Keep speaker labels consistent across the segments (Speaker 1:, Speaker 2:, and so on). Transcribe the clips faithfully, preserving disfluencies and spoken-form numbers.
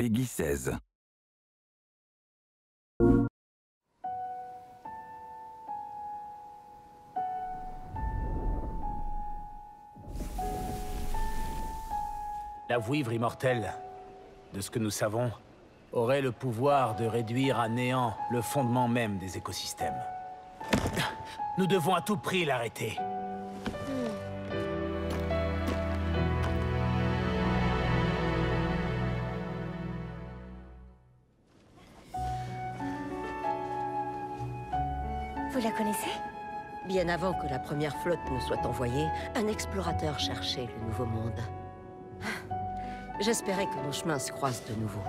Speaker 1: Peggy seize.
Speaker 2: La vouivre immortelle, de ce que nous savons, aurait le pouvoir de réduire à néant le fondement même des écosystèmes. Nous devons à tout prix l'arrêter.
Speaker 3: Vous la connaissez?
Speaker 4: Bien avant que la première flotte ne soit envoyée, un explorateur cherchait le Nouveau Monde. J'espérais que nos chemins se croisent de nouveau.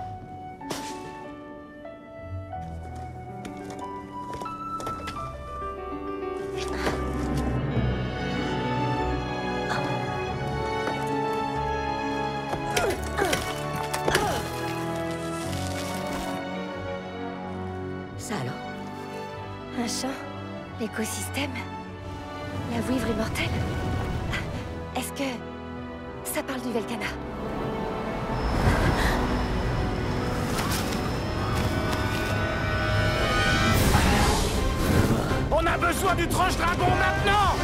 Speaker 4: Ça alors?
Speaker 3: Un champ? L'écosystème? La vouivre immortelle? Est-ce que... ça parle du Velkhana?
Speaker 2: On a besoin du tranche-dragon maintenant!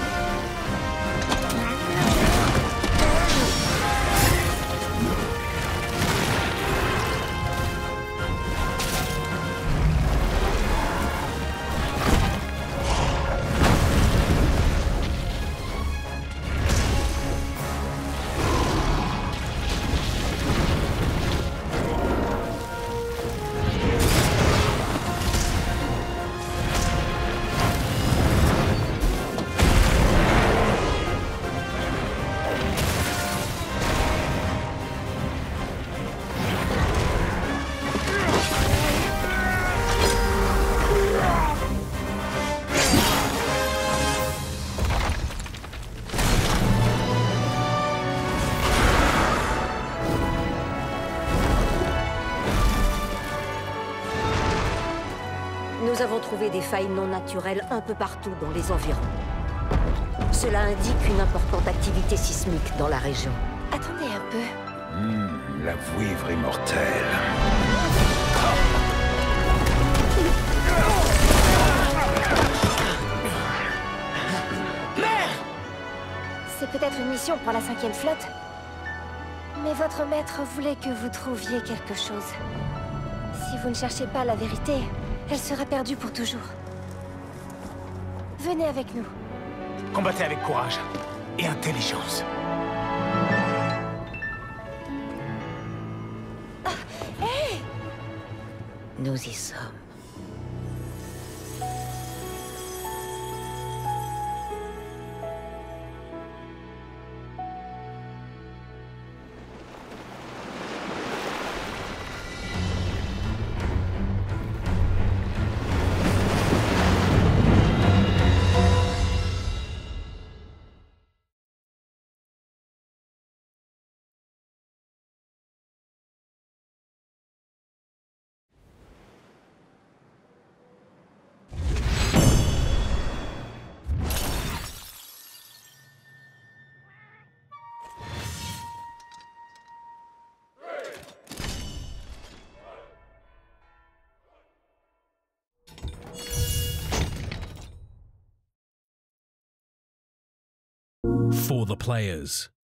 Speaker 4: Nous avons trouvé des failles non naturelles un peu partout dans les environs. Cela indique une importante activité sismique dans la région.
Speaker 3: Attendez un peu.
Speaker 1: Mmh, la vouivre immortelle.
Speaker 3: C'est peut-être une mission pour la cinquième flotte. Mais votre maître voulait que vous trouviez quelque chose. Si vous ne cherchez pas la vérité, elle sera perdue pour toujours. Venez avec nous.
Speaker 2: Combattez avec courage et intelligence.
Speaker 3: Ah, hey!
Speaker 4: Nous y sommes.
Speaker 5: For the players.